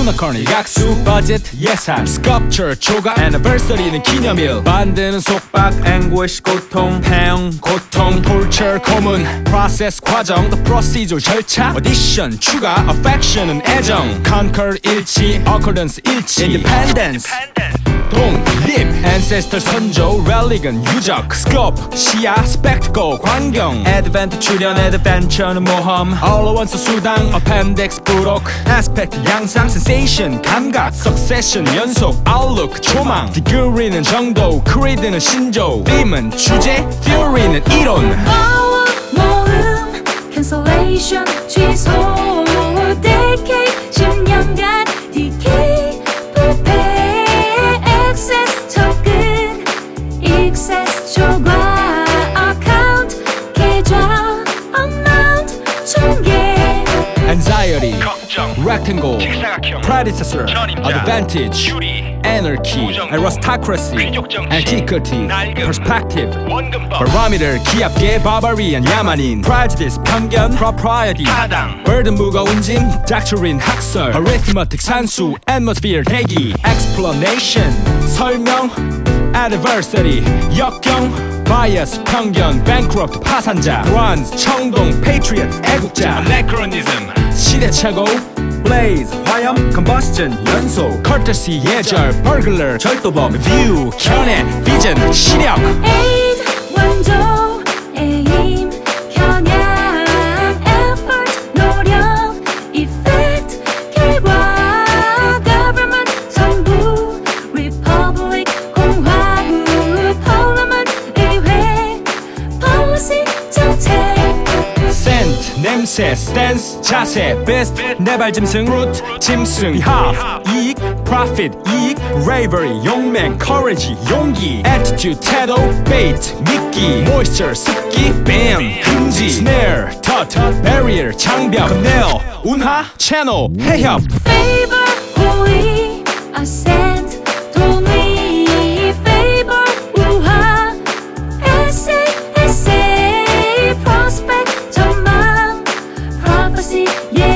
유니콘이 약수 버짓 예산 스culpture 조각 anniversary는 기념일 만드는 속박 anguish 고통 폐영 고통 torture 고문 process 과정 the procedure 절차 audition 추가 affection은 애정 conquer 일치 occurrence 일치 independence 독립 ancestor 선조 religion 유적 scope 시야 spectacle 광경 advent 출연 adventure는 모험 allowance 수당 appendix 부록 aspect 양상 sensation 감각 succession 연속 outlook 조망 degree는 정도 creed는 신조 beam은 주제 theory는 이론 모음 cancellation 취소 decay 10년간 decay prepare access 접근 excess 초과 account 계좌 amount 총계 anxiety 걱정 rectangle 직사각형 predecessor 전임자 advantage 유리 anarchy 우정부, aristocracy 귀족정치, antiquity 낡음, perspective 원근법 barometer 기압계 barbarian 야만인 prejudice 편견 propriety 타당 burden 무거운 짐 doctrine 학설 arithmetic 산수 atmosphere 대기 explanation 설명 adversary 역경 bias 편견 bankrupt 파산자 bronze 청동 patriot 애국자 anachronism 시대 최고 blaze 화염 combustion 연소 courtesy 예절 burglar 절도범 view 견해 vision 시력 aid 원조 aim 겨냥 effort 노력 effect 결과 government 정부 republic 공화국 parliament 의회 policy 정책 scent 냄새 stance 자세 best 내발 짐승 root 짐승 합 이익 profit 이익 bravery 용맹 courage 용기 attitude 태도 bait 미끼 moisture 습기 bam 금지 snare tut barrier 장벽 nail 운하 channel 해협 favor 호의 ascent 동의 favor 우하 essay prospect 전망 prophecy